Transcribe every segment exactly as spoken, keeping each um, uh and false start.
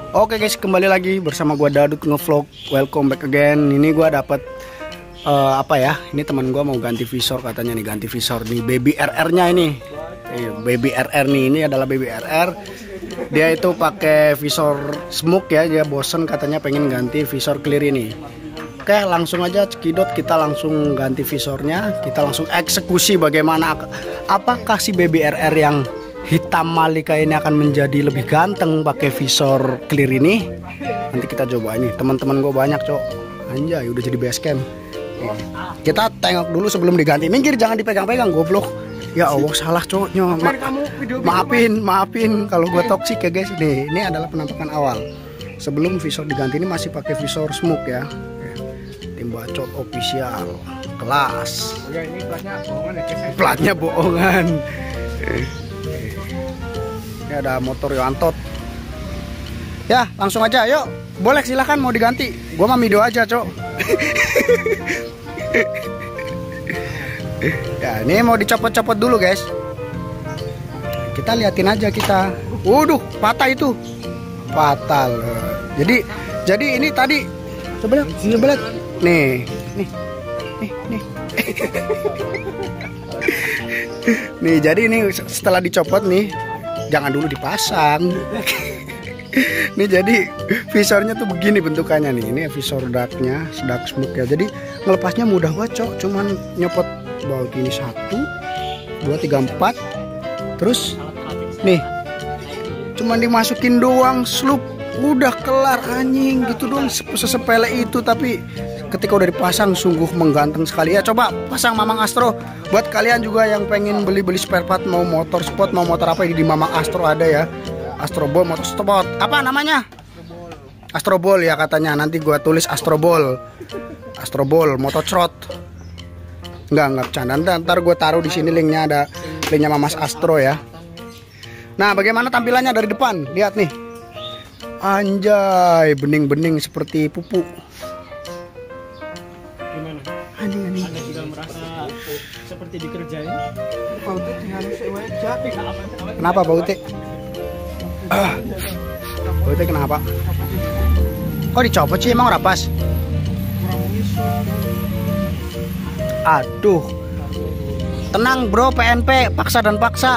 Oke guys, kembali lagi bersama gua Dadut ngevlog. Welcome back again. Ini gua dapat uh, apa ya? Ini teman gua mau ganti visor katanya nih, ganti visor nih baby R R-nya ini. Eh, baby R R nih, ini adalah baby R R. Dia itu pakai visor smoke ya, dia bosen katanya pengen ganti visor clear ini. Oke, langsung aja cekidot, kita langsung ganti visornya, kita langsung eksekusi bagaimana apakah si baby R R yang hitam Malika ini akan menjadi lebih ganteng pakai visor clear ini. Nanti kita coba ini. Teman-teman gue banyak, Cok. Anjay, udah jadi base camp. Kita tengok dulu sebelum diganti. Minggir, jangan dipegang-pegang, goblok. Ya Allah, salah, Cok. Ma maafin, maafin kalau gue toksik ya, guys. Nih, ini adalah penampakan awal. Sebelum visor diganti ini masih pakai visor smoke ya. Tim Bacot official kelas. Ya, ini platnya bohongan ya, platnya bohongan. Ini ada motor Yoantot. Ya, langsung aja, yuk. Boleh, silahkan mau diganti. Gua mah Mido aja, Cok. Ya, ini mau dicopot-copot dulu, guys. Kita liatin aja kita. Waduh, patah itu. Fatal. Jadi, jadi ini tadi sebelah, sebelah. Nih, nih, nih, nih. Nih, jadi ini setelah dicopot nih, jangan dulu dipasang. Nih, jadi visornya tuh begini bentukannya nih. Ini visor darknya, dark smoke ya. Jadi ngelepasnya mudah banget, Cok. Cuman nyopot baut ini satu, dua, tiga, empat. Terus nih, cuman dimasukin doang, slup, udah kelar anjing gitu doang. Sesepele itu, tapi ketika udah dipasang sungguh mengganteng sekali ya. Coba pasang Mamang Astro. Buat kalian juga yang pengen beli-beli spare part, mau motor sport, mau motor apa, di Mamang Astro ada ya. Astro Ball motor sport. Apa namanya? Astro Ball ya katanya. Nanti gua tulis Astro Ball. Astro Ball motor trot. Enggak, enggak bercanda. Ntar gua taruh di sini linknya, ada linknya Mamas Astro ya. Nah, bagaimana tampilannya dari depan? Lihat nih. Anjay, bening-bening seperti pupuk. Gimana? Anjing, anjing. Anda juga merasa seperti dikerjain? Kenapa Pak Uti? Ah. Pak Uti kenapa? Kok dicopot sih, emang rapas? Aduh. Tenang bro, P N P, paksa dan paksa.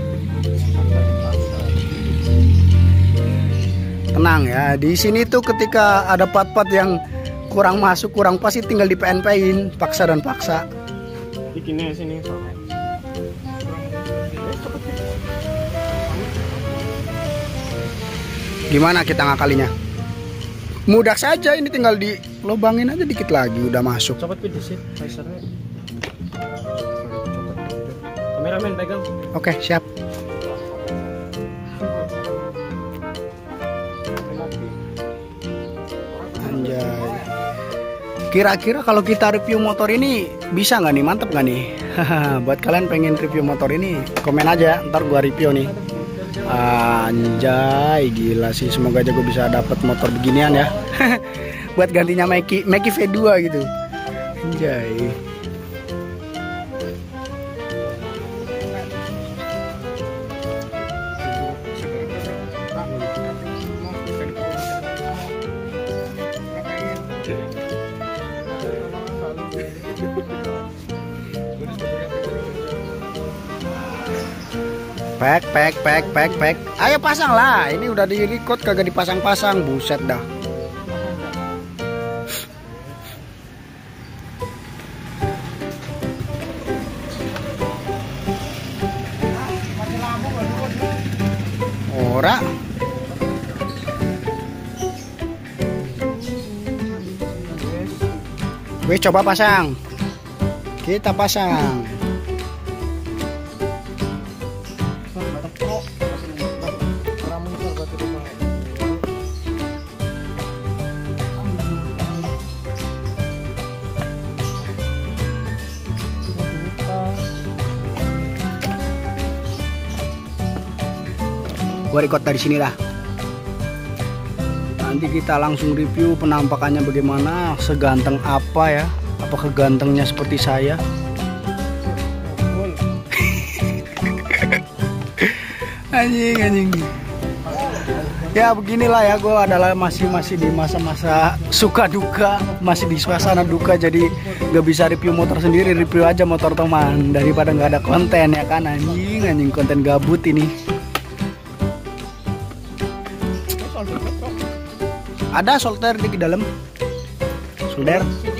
Tenang ya, di sini tuh ketika ada part-part yang kurang masuk, kurang pasti tinggal di P N P-in, paksa dan paksa. Bikinnya sini. Gimana kita ngakalinya? Mudah saja, ini tinggal dilobangin aja dikit lagi udah masuk. Copot video sih, visornya. Kameramen pegang. Oke, siap. Anjay. Kira-kira kalau kita review motor ini bisa nggak nih? Mantep nggak nih? Buat kalian pengen review motor ini, komen aja, ntar gua review nih. Anjay, gila sih. Semoga aja gue bisa dapet motor beginian ya. Buat gantinya Meki, Meki V dua gitu. Anjay. Pek, pek, pek, pek, pek. Ayo pasang lah. Ini udah di record kagak dipasang-pasang. Buset dah. Ora. Wih, coba pasang. Kita pasang. Gua record dari sini dah. Nanti kita langsung review penampakannya bagaimana, seganteng apa ya, apakah gantengnya seperti saya. Anjing, anjing. Ya beginilah ya, gue adalah masih masih di masa-masa suka duka, masih di suasana duka, jadi gak bisa review motor sendiri, review aja motor teman daripada nggak ada konten ya kan, anjing anjing konten gabut ini. Ada solder di dalam, solder.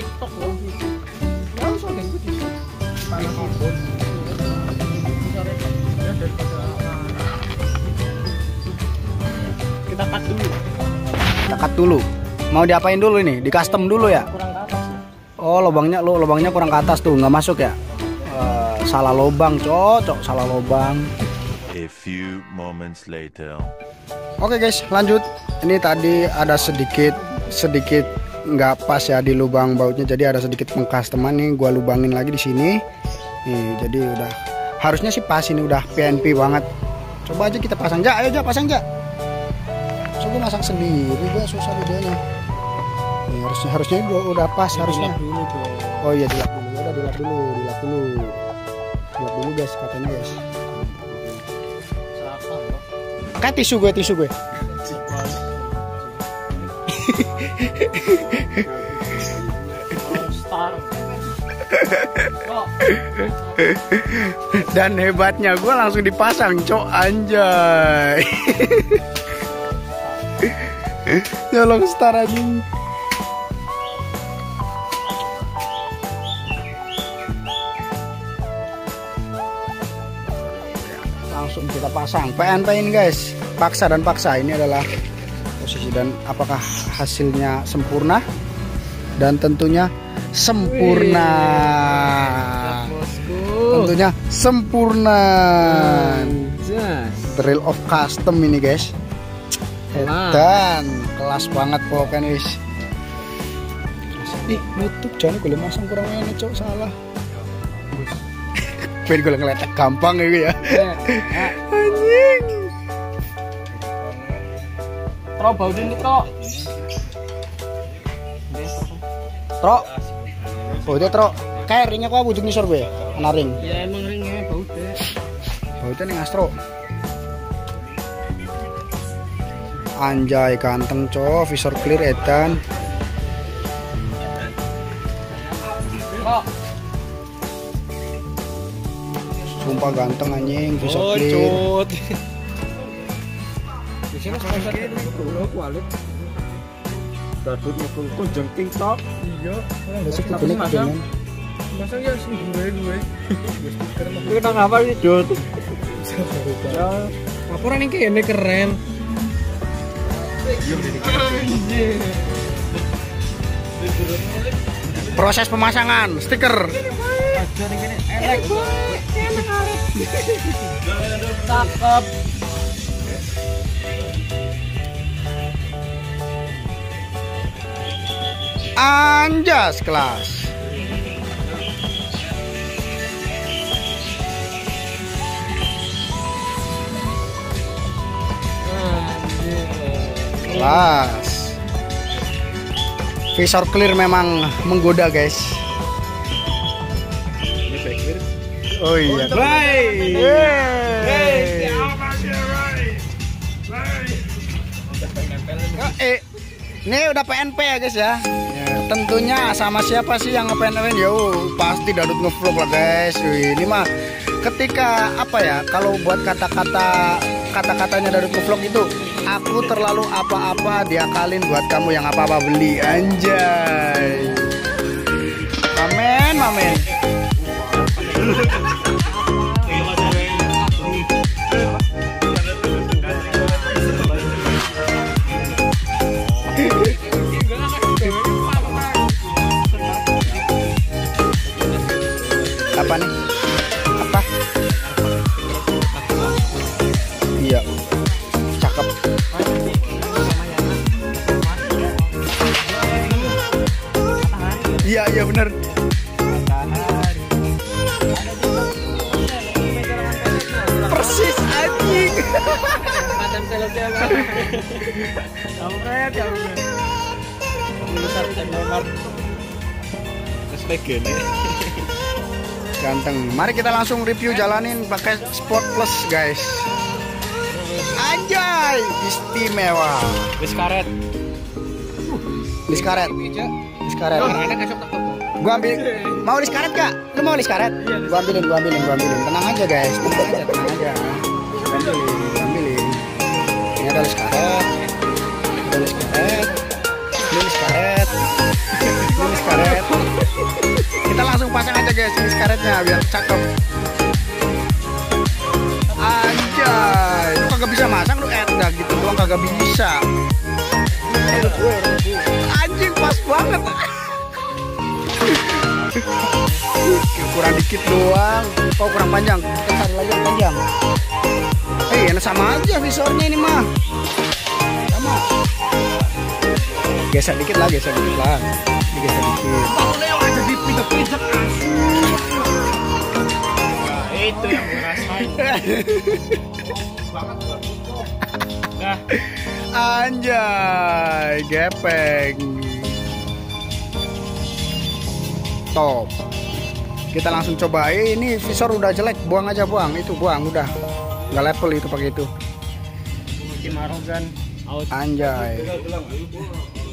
Kita cut dulu. Kita cut dulu. Mau diapain dulu ini? Di custom dulu ya? Kurang ke atas. Oh, lubangnya lo lubangnya kurang ke atas tuh, nggak masuk ya? Uh, salah lubang, cocok salah lubang. A few moments later. Oke guys, lanjut. Ini tadi ada sedikit sedikit nggak pas ya di lubang bautnya, jadi ada sedikit pengcustoman nih. Gua lubangin lagi di sini. Nih, jadi udah harusnya sih pas, ini udah P N P banget. Coba aja kita pasang, ja, ayo ja pasang ja. So gue masang sendiri, gue susah videonya. Nih, harusnya harusnya udah, udah pas ya, harusnya. Dulu dong. Oh iya, dilap dulu. Ya udah dilap dulu, dilap dulu. Dilap dulu guys, katanya guys. Kayak tisu gue, tisu gue. Star. Dan hebatnya gue langsung dipasang, cok, anjay. Nyolong star anjing. Langsung kita pasang P N P ini guys, paksa dan paksa. Ini adalah posisi dan apakah hasilnya sempurna, dan tentunya sempurna. Tentunya sempurna. Thrill of custom ini guys. Dan kelas banget pokoknya guys. Ih, nutup jangan gue masang kurang enak, cok, salah. Pengen gue ngeletek gampang gitu ya. Anjing. Tro bau dini tro. Tro. Oh itu tro. Kayak ringnya kok bujuk nisor gue. Ana ring. Ya emang ringnya bau deh. Bau itu nih Astro. Anjay ganteng cok, visor clear edan. Sumpah ganteng anjing, visor clear. Di sini sponsor itu kualit. Dadut ngepung jengking tok. Iya. Besok itu nih dengan. Masa ya sih gue gue. Gue nang apa sih, Dut? Ya, laporan ini kayaknya keren. Proses pemasangan stiker. Cakep. Anjas kelas. Kelas. Visor clear memang menggoda guys. Oh iya. Bye. Eh, ini udah P N P ya guys ya. Ya, tentunya sama siapa sih yang nge-P N P? Yo, pasti Dadut ngevlog lah guys. Wih, ini mah ketika apa ya? Kalau buat kata-kata kata-katanya Dadut ngevlog itu, aku terlalu apa-apa diakalin buat kamu yang apa-apa beli, anjay. Mamen, mamen. Apa nih? Apa? Iya. Cakep. Iya, iya bener. Persis anjing. Madam selesai. Kampret ya. Tulisan nomor. Respect gini. Ganteng. Mari kita langsung review jalanin pakai Sport Plus guys. Ayo. Anjay, istimewa. Wis karet. Lis karet. Lis karet. Gua ambil. Mau lis karet gak? Lu mau lis karet? Gua ambilin, gua ambilin, gua ambilin. Tenang aja guys, tenang aja, tenang aja. Gua ambilin, gua ambilin. Ini ada lis karet. Ada lis karet. Ini lis karet. Ini lis karet. Kita langsung pasang aja guys lis karetnya biar cakep. Anjay, lu kagak bisa masang lu edak gitu doang kagak bisa. Anjing pas banget. Kurang dikit doang. Kok kurang panjang? Kita cari lagi yang panjang. Eh, enak sama aja visornya ini mah. Sama. Geser dikit lah, geser dikit lah. Ini geser dikit. Kalau lewat aja dipijak-pijak asu. Nah, itu yang gue rasain. Nah, anjay, gepeng. Top. Kita langsung coba. Eh, ini visor udah jelek, buang aja, buang. Itu buang udah. Nggak level itu pakai itu. bikin arogan. Anjay.